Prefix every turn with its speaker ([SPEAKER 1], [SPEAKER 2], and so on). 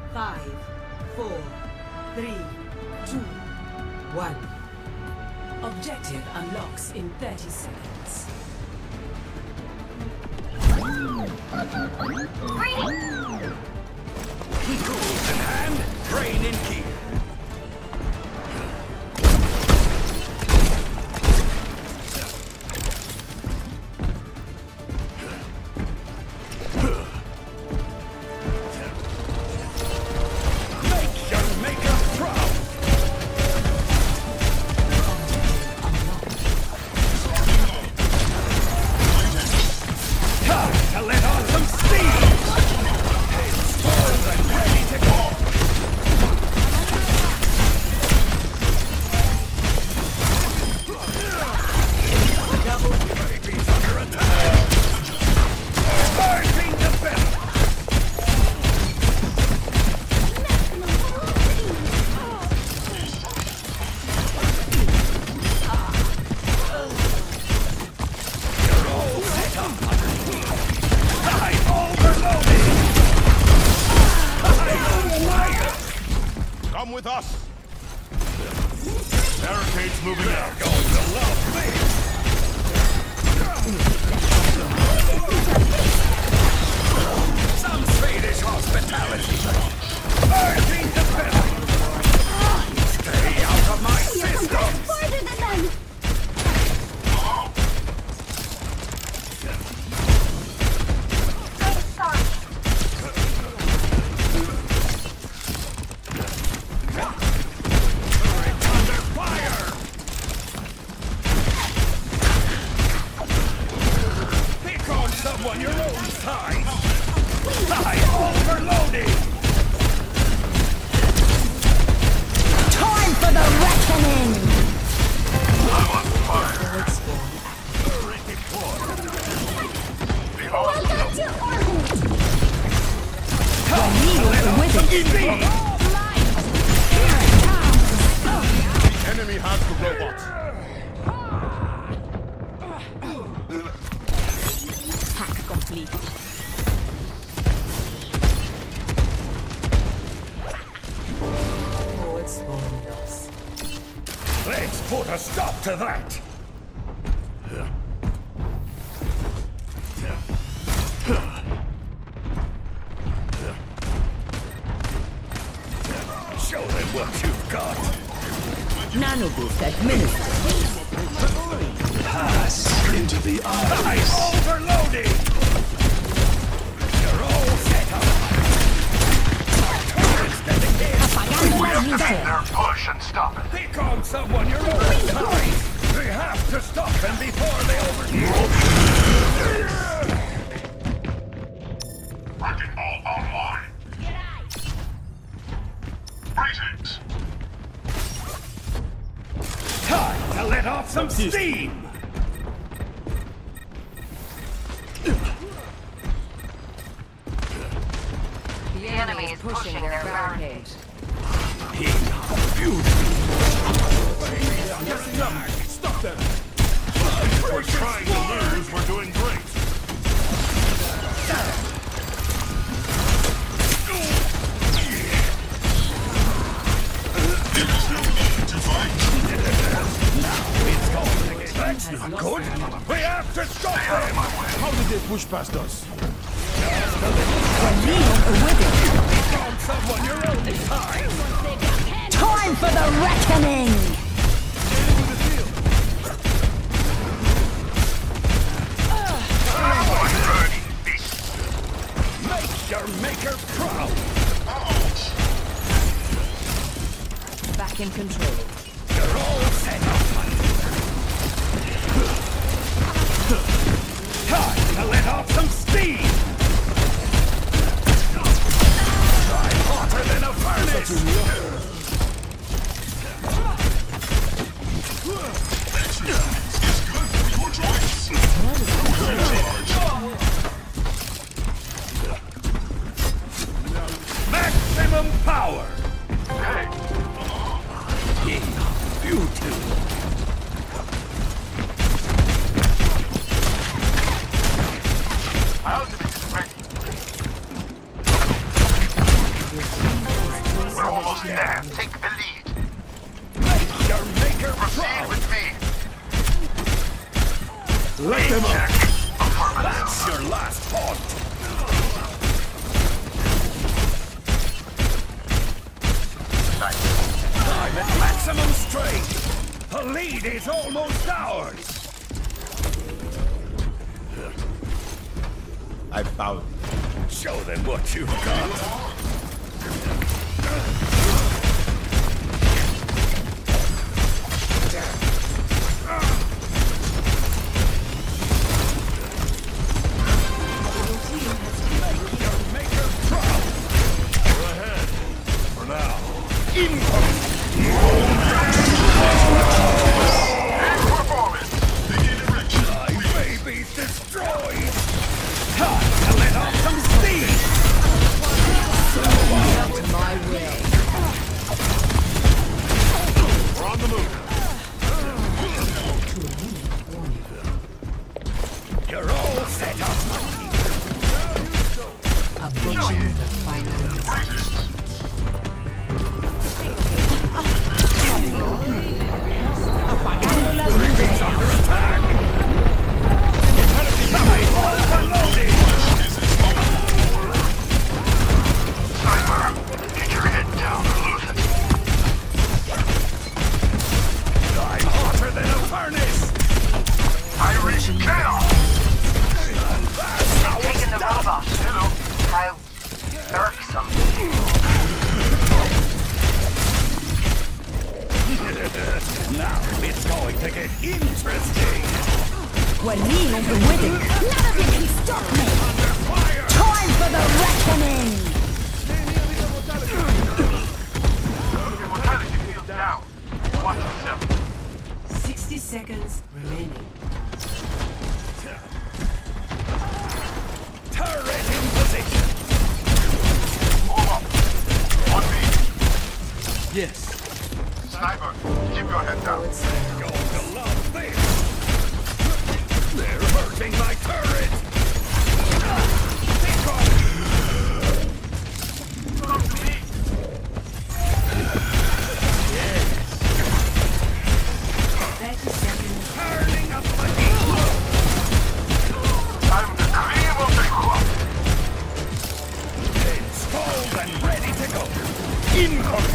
[SPEAKER 1] 5, 4, 3, 2, 1. Objective unlocks in 30 seconds.
[SPEAKER 2] Tools in hand, brain in gear.
[SPEAKER 3] Come with us! Barricades moving out. Going to love me!
[SPEAKER 2] Some Swedish hospitality. Urging defense. Stay out of my system!
[SPEAKER 4] Farther than them!
[SPEAKER 2] Someone your own size! I'm overloading!
[SPEAKER 4] Time for the reckoning!
[SPEAKER 3] I'm on fire!
[SPEAKER 4] Welcome to orbit!
[SPEAKER 3] The enemy has the robots!
[SPEAKER 4] Complete.
[SPEAKER 1] Forward spawn loss.
[SPEAKER 2] Let's put a stop to that! Show them what you've got!
[SPEAKER 1] Nanoboost administered.
[SPEAKER 2] Pass into the eyes! I'm overloading! You're all set up!
[SPEAKER 3] Defend their push and stop it!
[SPEAKER 2] Pick on someone your own size! They have to stop them before they overheat!
[SPEAKER 3] Wrecking ball online! Greetings!
[SPEAKER 2] Time to let off some steam!
[SPEAKER 5] The enemy is pushing their barricade.
[SPEAKER 2] Stop them!
[SPEAKER 3] We're trying to lose, we're doing great!
[SPEAKER 2] That's not good! We have to stop them!
[SPEAKER 3] How did they push past us?
[SPEAKER 2] On someone your own size!
[SPEAKER 4] Time for the reckoning!
[SPEAKER 2] Make your maker proud!
[SPEAKER 1] Back in control.
[SPEAKER 2] You're all set up! Time to let off some steam! Try hotter than a furnace! Maximum power!
[SPEAKER 3] Hey!
[SPEAKER 2] is almost ours!
[SPEAKER 6] I found it.
[SPEAKER 2] Show them what you've got. Now it's going to get interesting.
[SPEAKER 4] When me on the winning, none of you can stop me. Time for the reckoning.
[SPEAKER 2] Down. Watch yourself.
[SPEAKER 1] 60 seconds remaining.
[SPEAKER 2] Turret in position.
[SPEAKER 7] Move up. On me.
[SPEAKER 6] Yes.
[SPEAKER 7] Sniper, keep your head down.
[SPEAKER 2] Going to love this. They're hurting my turret. Take off.
[SPEAKER 7] Come to me.
[SPEAKER 2] Yes.
[SPEAKER 1] 30 seconds.
[SPEAKER 2] Turning up the heat.
[SPEAKER 7] I'm the cream of the crop.
[SPEAKER 2] Installed and ready to go. Incoming.